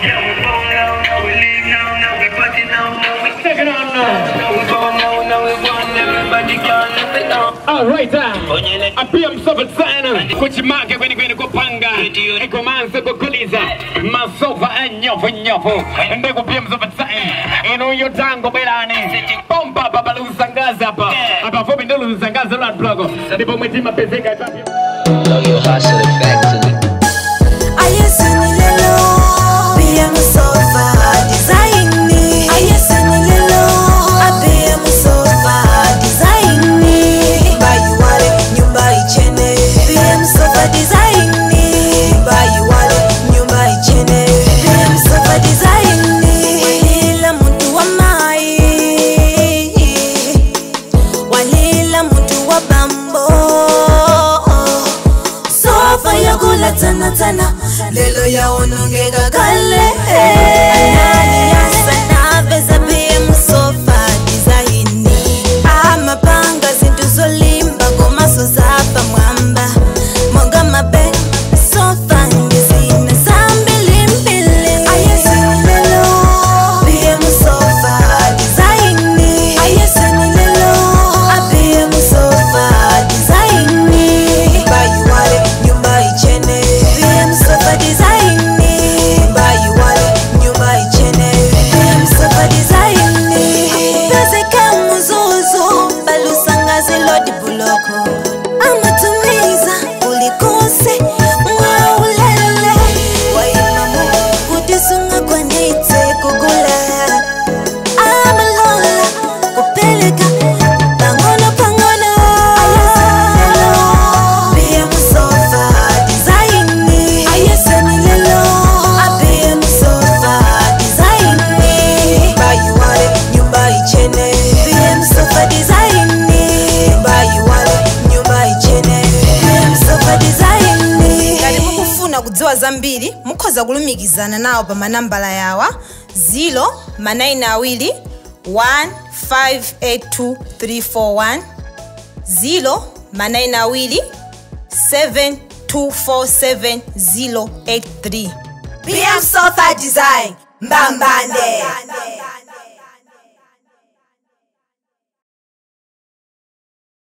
Alright, apia msofa sana kuchimaka kwenye kupanga eko manze kukuliza masofa nyofu ndeko pia msofa sana ino yotango belani pompa baba lusangaza hapa fobi ndo lusangaza la blogo ndipo mwetima pezeka know you hustle effectively. Ayesini lelo pia msofa design ni ayesini lelo apia msofa design ni bayuwale nyumba ichene pia msofa design ni bayuwale nyumba ichene pia msofa design ni walila mtu wa mai walila mtu wa bambo sofa yakula tana lelo ya onongeka kale anani yasana beza pia msofa design amapanga zintu zolimba ngomaso zapa mwamba monga mabe sofa ngizina sambili mbili ayesini lelo pia msofa design ayesini lelo apia msofa design bayuwale nyumba ichene pia msofa design bayuwale nyumba ichene pia msofa design pezeka muzuzu balusangazi lodi buloko amatumiza ulikose mwaulele waimamu kutisunga kwa nite kugula amalola kupeleka pangono ayesini lelo pia msofa design ayesini lelo apia msofa design bayuwale nyumba ichene pia msofa design bayuwale nyumba ichene pia msofa design kali mukufuna kudziwa zambiri mukhoza kulumikizana nawo pa manambala yawa 0 921582341 0 927247083 pia msofa design mbambande.